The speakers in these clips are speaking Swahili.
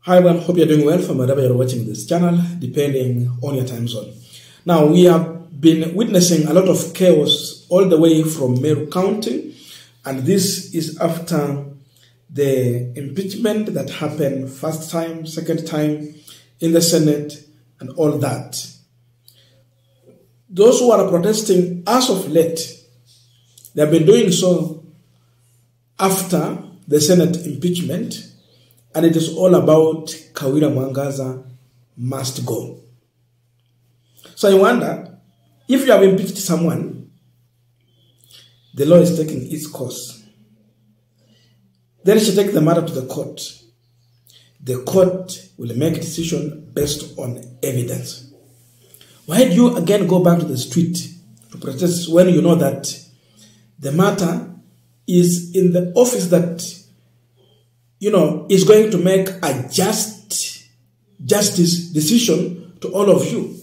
Hi everyone, hope you're doing well from wherever you're watching this channel, depending on your time zone. Now, we have been witnessing a lot of chaos all the way from Meru County, and this is after the impeachment that happened first time, second time in the Senate, and all that. Those who are protesting as of late, they have been doing so after the Senate impeachment, and it is all about Kawira Mwangaza must go. So I wonder, if you have impeached someone, the law is taking its course. Then she take the matter to the court. The court will make a decision based on evidence. Why do you again go back to the street to protest when you know that the matter is in the office that is going to make a justice decision to all of you?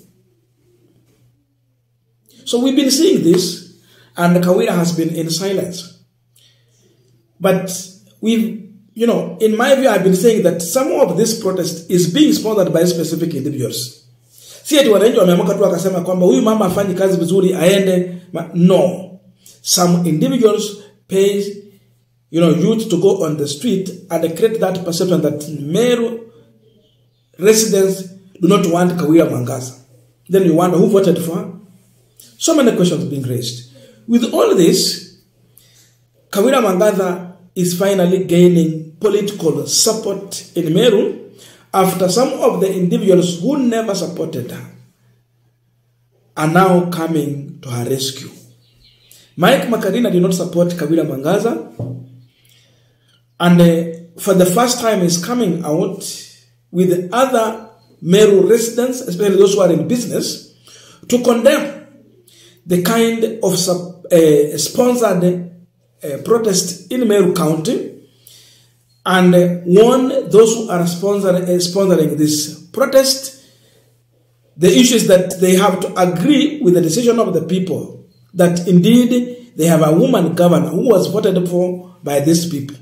So we've been seeing this, and Kawira has been in silence. But in my view, I've been saying that some of this protest is being sponsored by specific individuals. Si eti wananchi wameamka tu akasema kwamba huyu mama afanye kazi vizuri aende. No. Some individuals pay youth to go on the street and create that perception that Meru residents do not want Kawira Mwangaza. Then you wonder who voted for her. So many questions being raised. With all this, Kawira Mwangaza is finally gaining political support in Meru after some of the individuals who never supported her are now coming to her rescue. Mike Makarina did not support Kawira Mwangaza, and for the first time is coming out with other Meru residents, especially those who are in business, to condemn the kind of sponsored protest in Meru County, and warn those who are sponsoring this protest. The issue is that they have to agree with the decision of the people, that indeed they have a woman governor who was voted for by these people.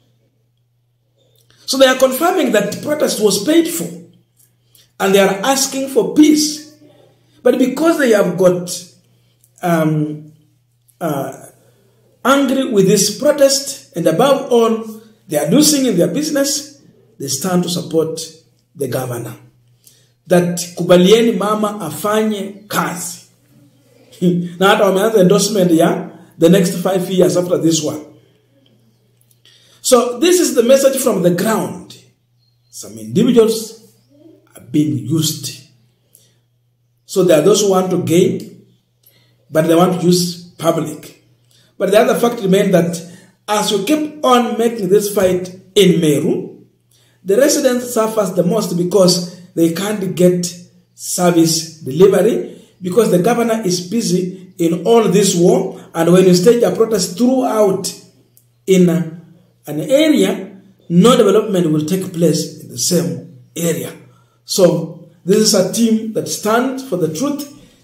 So they are confirming that the protest was paid for, and they are asking for peace. But because they have got angry with this protest, and above all, they are losing in their business, they stand to support the governor. That kubalieni mama afanye kazi. Na hata wameanza endorsement ya the next 5 years after this one. So this is the message from the ground. Some individuals are being used. So there are those who want to gain, but they want to use public. But the other fact remains that as you keep on making this fight in Meru, the residents suffer the most because they can't get service delivery, because the governor is busy in all this war. And when you stage a protest throughout in an area, no development will take place in the same area. So this is a team that stands for the truth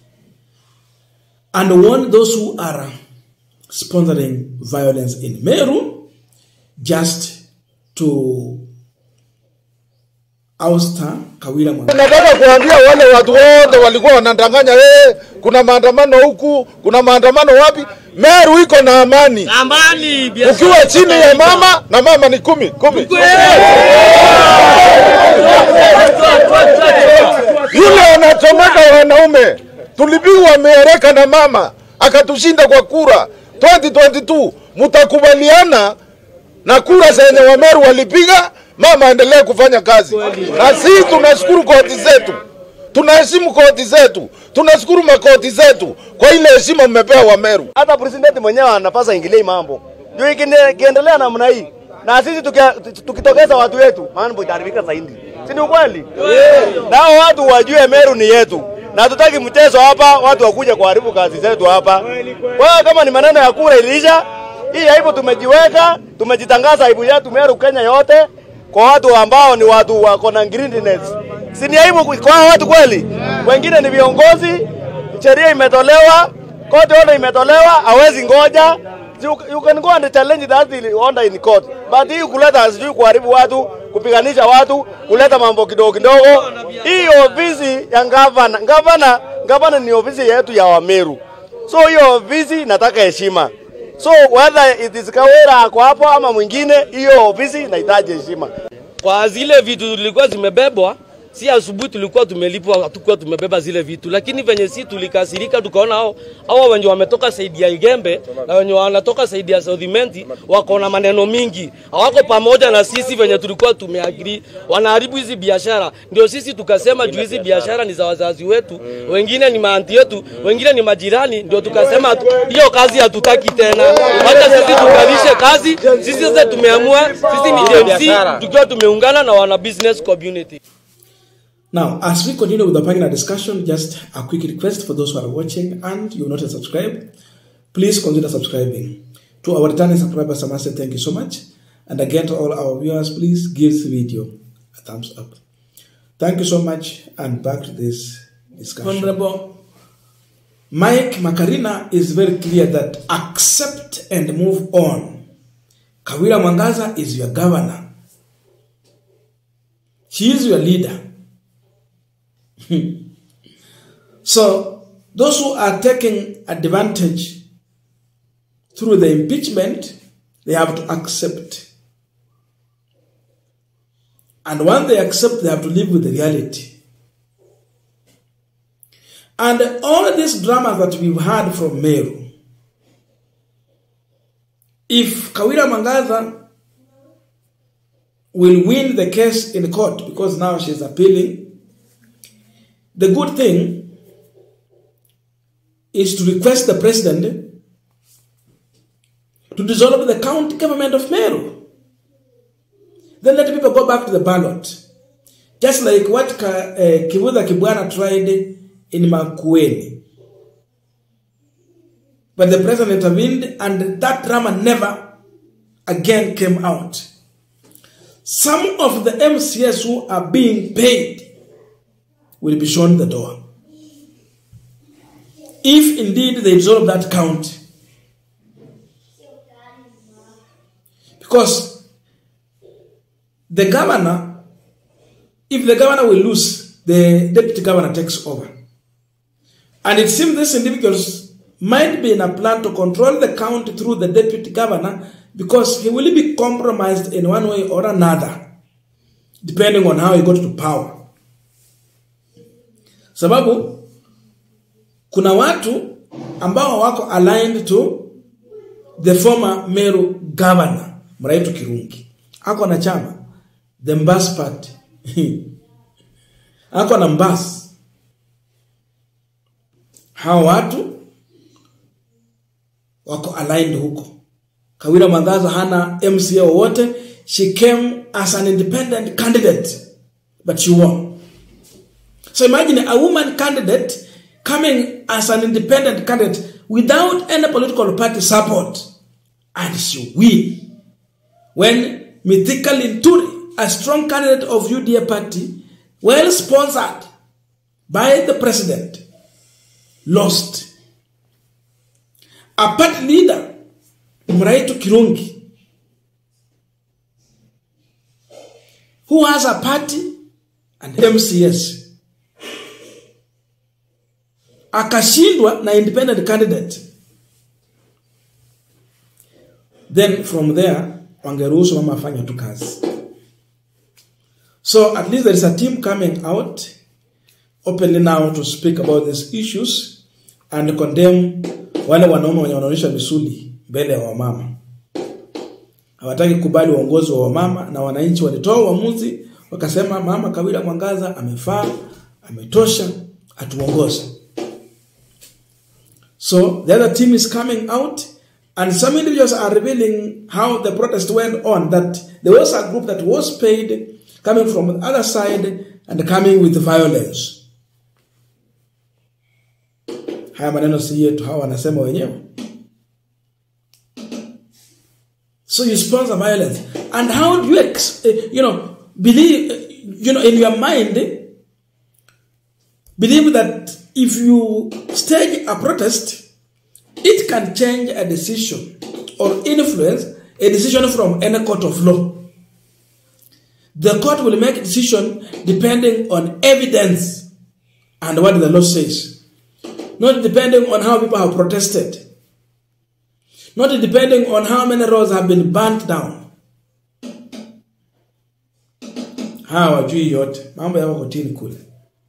and warn those who are sponsoring violence in Meru just to ouster Kawira Mwangaza. Nataka kuambia wale watu wote walikuwa wanadanganya kuna maandamano huku, kuna maandamano wapi? Meru iko na amani. Amani. Ukiwa chini ya mama na mama ni 10. Yule anachomeka wanaume. Tulipigwa Mereka na mama akatushinda kwa kura 2022. Mtakubaliana na kura zenye wa Meru walipiga, mama endelee kufanya kazi. Na sisi tunashukuru koti zetu. Tunaheshimu koti zetu. Tunashukuru makoti zetu kwa ile heshima mmepewa wa Meru. Hata president mwenyewe anapasa ingilie mambo. Ndio ikiendelea namna hii. Na sisi tukitokeza watu wetu, mambo itaharibika zaidi. Si ni ukweli? Nao watu wajue Meru ni yetu. Na hatutaki mchezo hapa, watu wakuja kuharibu kazi zetu hapa. Kwa hiyo kama ni maneno ya kura ilisha, hii aibu tumejiweka, tumejitangaza aibu yetu Meru Kenya yote kwa watu ambao ni watu wako na greediness. Si ni aibu kwa watu kweli? Wengine ni viongozi, sheria imetolewa, koti order imetolewa, hawezi ngoja. You can go and challenge that order in court. But hii kuleta sijui kuharibu watu, kupiganisha watu, kuleta mambo kidogo kidogo. Hii ofisi ya gavana ni ofisi yetu ya Wameru. So hiyo ofisi nataka heshima. So whether it is Kawira ako hapo ama mwingine, hiyo ofisi inahitaji heshima. Kwa zile vitu tulikuwa zimebebwa, si asubuhi tulikuwa tumelipwa, hatukuwa tumebeba zile vitu, lakini venye si tulikasirika tukaona hao wenye wametoka saidi ya Igembe na wenye wanatoka saidi ya Southimenti wako na maneno mingi, hawako pamoja na sisi venye tulikuwa tumeagree, wanaharibu hizi biashara. Ndio sisi tukasema juu hizi biashara ni za wazazi wetu, wengine ni maanti yetu, wengine ni majirani, ndio tukasema hiyo kazi hatutaki tena. Hata sisi tukalishe kazi, sisi sasa tumeamua, sisi ni JMC tukiwa tumeungana na wana business community. Now, as we continue with the panel discussion, just a quick request for those who are watching and you're not subscribed, please consider subscribing. To our returning subscribers, I must say thank you so much. And again, to all our viewers, please give this video a thumbs up. Thank you so much, and back to this discussion. Honorable Mike Makarina is very clear that accept and move on. Kawira Mwangaza is your governor. She is your leader. So, those who are taking advantage through the impeachment, they have to accept. And when they accept, they have to live with the reality. And all these dramas that we've had from Meru, if Kawira Mwangaza will win the case in court, because now she's appealing, the good thing is to request the president to dissolve the county government of Meru. Then let people go back to the ballot. Just like what Kivutha Kibwana tried in Makueni. But the president intervened and that drama never again came out. Some of the MCS who are being paid will be shown the door. If indeed they dissolve that county. Because the governor, if the governor will lose, the deputy governor takes over. And it seems these individuals might be in a plan to control the county through the deputy governor, because he will be compromised in one way or another, depending on how he got to power. Sababu, kuna watu ambao wako aligned to the former Meru governor, Muraitu Kirungi. Ako na chama, the Mbas Party. Ako na Mbas. Hao watu wako aligned huko. Kawira Mwangaza hana MCA wowote. She came as an independent candidate, but she won. So imagine a woman candidate coming as an independent candidate without any political party support, and she win. When Mithika Linturi, a strong candidate of UDA party, well sponsored by the president, lost. A party leader, Muraitu Kirungi, who has a party and MCS, akashindwa na independent candidate. Then from there, wangeruhusu mama afanye tu kazi. So at least there is a team coming out openly now to speak about these issues and condemn wale wanaume wenye wanaonyesha misuli mbele ya wamama. Hawataki kubali uongozi wa wamama, na wananchi walitoa uamuzi wakasema mama Kawira Mwangaza amefaa, ametosha, atuongoze. So the other team is coming out, and some individuals are revealing how the protest went on, that there was a group that was paid coming from the other side and coming with violence. Haya maneno si yetu, hawa wanasema wenyewe. So you sponsor violence. And how do you, believe, in your mind, believe that if you stage a protest, it can change a decision or influence a decision from any court of law. The court will make a decision depending on evidence and what the law says. Not depending on how people have protested. Not depending on how many roads have been burnt down. Hawa wajui yote. Mambo yako kotini kule.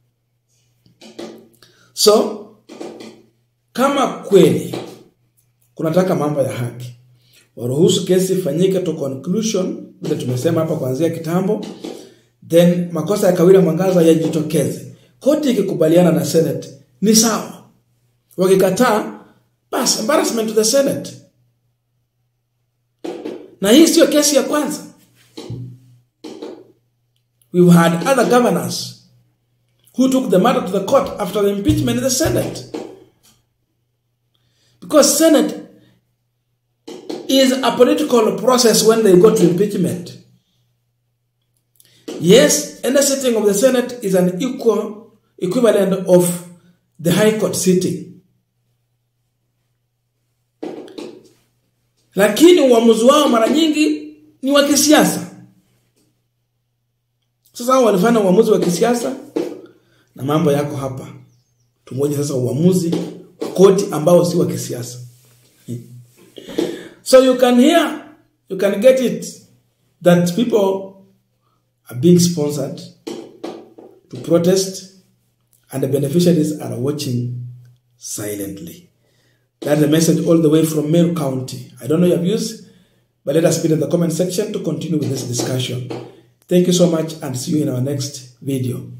So, kama kweli kunataka mambo ya haki, waruhusu kesi ifanyike to conclusion, vile tumesema hapa kuanzia kitambo, then makosa ya Kawira Mwangaza yajitokeze. Koti ikikubaliana na Senate ni sawa. Wakikataa, bas, embarrassment to the Senate. Na hii sio kesi ya kwanza. We've had other governors who took the matter to the court after the impeachment in the Senate. Because Senate is a political process when they go to impeachment. Yes, any sitting of the Senate is an equivalent of the High Court sitting. Lakini uamuzi wao mara nyingi ni wa kisiasa. Sasa hao walifanya uamuzi wa kisiasa na mambo yako hapa. Tumoje sasa uamuzi wa koti ambao si wa kisiasa. So you can get it that people are being sponsored to protest and the beneficiaries are watching silently. That's the message all the way from Meru County. I don't know your views, but let us put in the comment section to continue with this discussion. Thank you so much and see you in our next video.